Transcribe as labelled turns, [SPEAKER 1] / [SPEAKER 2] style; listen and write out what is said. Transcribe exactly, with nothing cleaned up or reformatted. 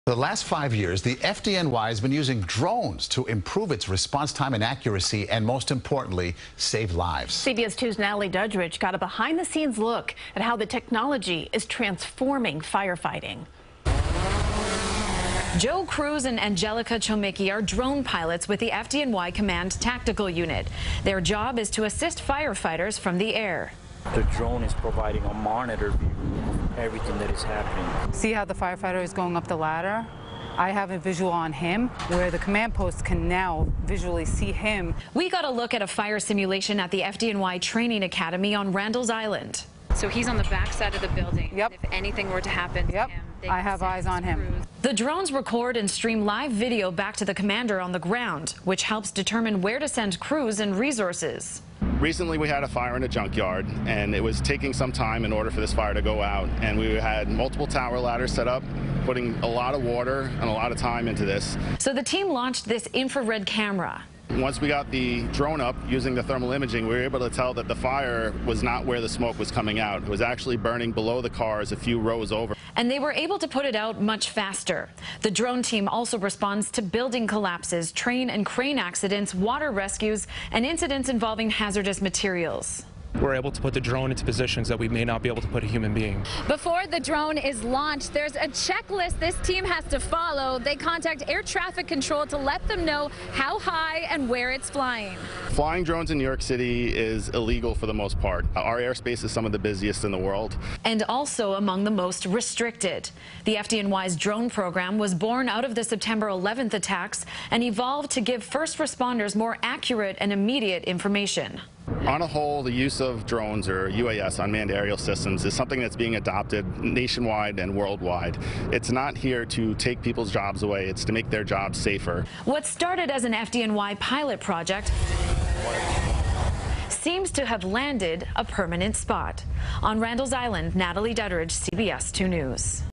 [SPEAKER 1] For the last five years, the F D N Y has been using drones to improve its response time and accuracy, and most importantly, save lives.
[SPEAKER 2] C B S two's Natalie Duddridge got a behind-the-scenes look at how the technology is transforming firefighting.
[SPEAKER 3] Joe Cruz and Angelica Chomicki are drone pilots with the F D N Y Command Tactical Unit. Their job is to assist firefighters from the air.
[SPEAKER 4] The drone is providing a monitor view of everything that is happening.
[SPEAKER 5] See how the firefighter is going up the ladder? I have a visual on him where the command post can now visually see him.
[SPEAKER 3] We got a look at a fire simulation at the F D N Y Training Academy on Randall's Island.
[SPEAKER 6] So he's on the back side of the building.
[SPEAKER 5] Yep.
[SPEAKER 6] If anything were to happen
[SPEAKER 5] Yep.
[SPEAKER 6] to him, they
[SPEAKER 5] I have eyes on him.
[SPEAKER 6] Crews.
[SPEAKER 3] The drones record and stream live video back to the commander on the ground, which helps determine where to send crews and resources.
[SPEAKER 7] Recently we had a fire in a junkyard, and it was taking some time in order for this fire to go out, and we had multiple tower ladders set up, putting a lot of water and a lot of time into this.
[SPEAKER 3] So the team launched this infrared camera.
[SPEAKER 7] Once we got the drone up using the thermal imaging, we were able to tell that the fire was not where the smoke was coming out. It was actually burning below the cars a few rows over.
[SPEAKER 3] And they were able to put it out much faster. The drone team also responds to building collapses, train and crane accidents, water rescues, and incidents involving hazardous materials.
[SPEAKER 8] We're able to put the drone into positions that we may not be able to put a human being.
[SPEAKER 9] Before the drone is launched, there's a checklist this team has to follow. They contact air traffic control to let them know how high and where it's flying.
[SPEAKER 7] Flying drones in New York City is illegal for the most part. Our airspace is some of the busiest in the world.
[SPEAKER 3] And also among the most restricted. The F D N Y's drone program was born out of the September eleventh attacks and evolved to give first responders more accurate and immediate information.
[SPEAKER 7] On a whole, the use of drones, or U A S, unmanned aerial systems, is something that's being adopted nationwide and worldwide. It's not here to take people's jobs away, it's to make their jobs safer.
[SPEAKER 3] What started as an F D N Y pilot project seems to have landed a permanent spot. On Randall's Island, Natalie Duddridge, C B S two News.